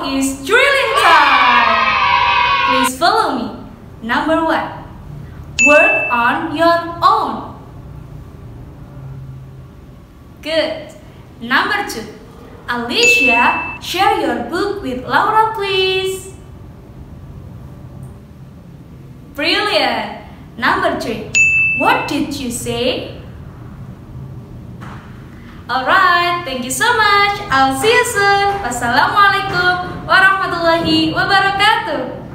is drilling time. Please follow me. Number 1. Work on your own. Good. Number 2. Alicia, share your book with Laura, please. Brilliant. Number 3. What did you say? Alright, thank you so much. I'll see you soon. Wassalamualaikum warahmatullahi wabarakatuh.